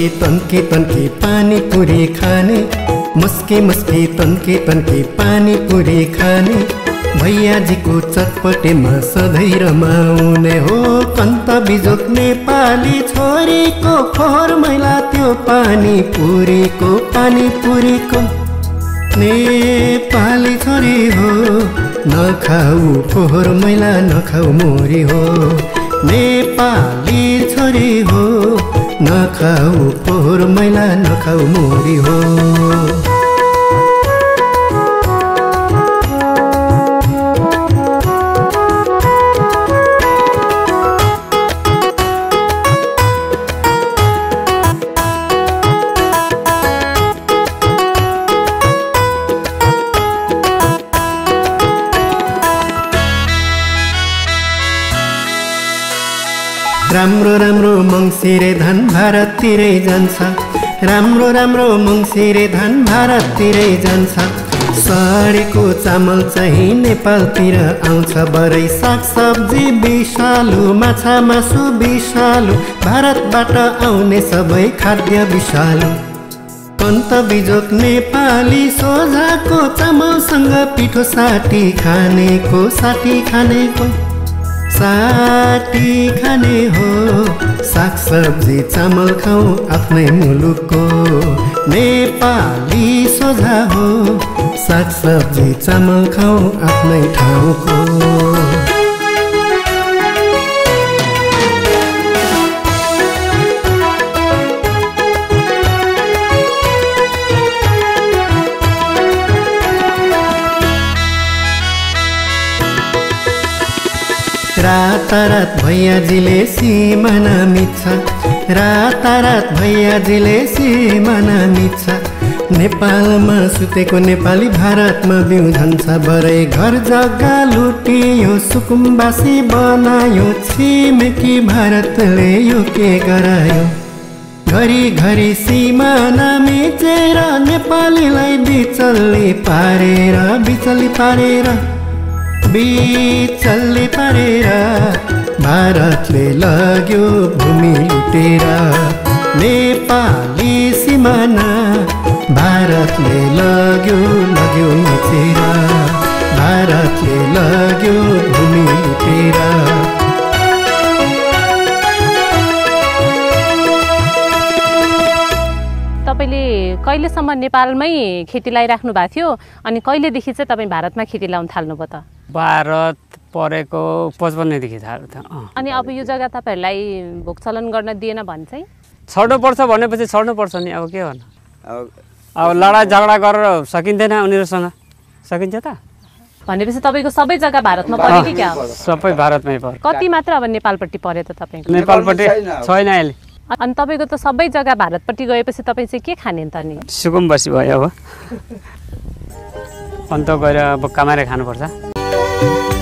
तन्के तन्के पानी पुरी खाने, मस्के मस्के तन्के तन्के पानी पुरी खाने, भैयाजीको चटपटेमा सधैँ रमाउने हो। कन्त बिजोक नेपाली छोरीको फोहोर मैला त्यो पानी पुरीको नेपाली छोरी हो, नखाऊ फोहोर मैला नखाऊ मोरी हो। नेपाली छोरी हो, नखाऊ फोहोर मैला नखाऊ मोरी हो। राम्रो राम्रो मङ्सिरे धान भारततिरै जान्छ, राम्रो राम्रो मङ्सिरे धान भारततिरै जान्छ। सडेको चामल चाहिँ नेपालतिर आउँछ, बरै सागसब्जी विषालु, माछा मासु विषालु, भारतबाट आउने सबै खाद्य विषालु। कन्त बिजोक नेपाली सोझाको चामलसँग पिठो साटी खानेको साटी खाने हो। सागसब्जी चामल खाऊ आफ्नै मुलुकको, नेपाली सोझा हो। सागसब्जी चामल खाऊ आफ्नै ठाउँको। रातारात भैयाजीले सिमाना मिच्छ, रातारात भैयाजीले सिमाना मिच्छ। नेपालमा सुतेको नेपाली भारतमा बिउझन्छ, बरै घर जग्गा लुटियो सुकुम्बासी बनायो। छिमेकी भारतले यो के गरायो, घरी घरी सिमाना मिचेर नेपालीलाई बिचल्ली पारेर भारतले लग्यो भूमि लुटेर। नेपाली सिमाना भारतले लग्यो मिचेर, भारतले लग्यो भूमि लुटेर। तपाईले कहिलेसम्म नेपालमै खेती लगाइराख्नु भएको थियो, अनि कहिलेदेखि चाहिँ तपाईँ भारतमा खेती लगाउन थाल्नुभयो त? भारत परेको 55 देखि थाल्यो त। अनि अब यो जग्गा तपाईहरुलाई भोगचलन गर्न दिएन भने चाहिँ छोड्नु पर्छ भनेपछि छोड्नु पर्छ नि, अब के गर्नु। अब लडाई झगडा गरेर सकिँदैन उनीहरुसँग, सकिन्छ त? भनेपछि तपाईको सबै जग्गा भारतमा पर्यो कि क्या? सबै भारतमै पर्यो। कति मात्र अब नेपालपट्टि पर्यो त तपाईको? नेपालपट्टि छैन अहिले। अनि तपाईको त सबै जग्गा भारतपट्टि गएपछि तपाई चाहिँ के खाने त नि? सुकुम्बासी भयो अब। अन्त गएर अब कमाएर खानुपर्छ।